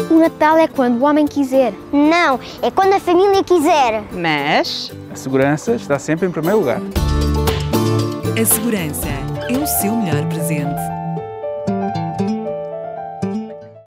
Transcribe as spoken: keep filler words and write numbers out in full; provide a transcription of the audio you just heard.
O Natal é quando o homem quiser. Não, é quando a família quiser. Mas a segurança está sempre em primeiro lugar. A segurança é o seu melhor presente.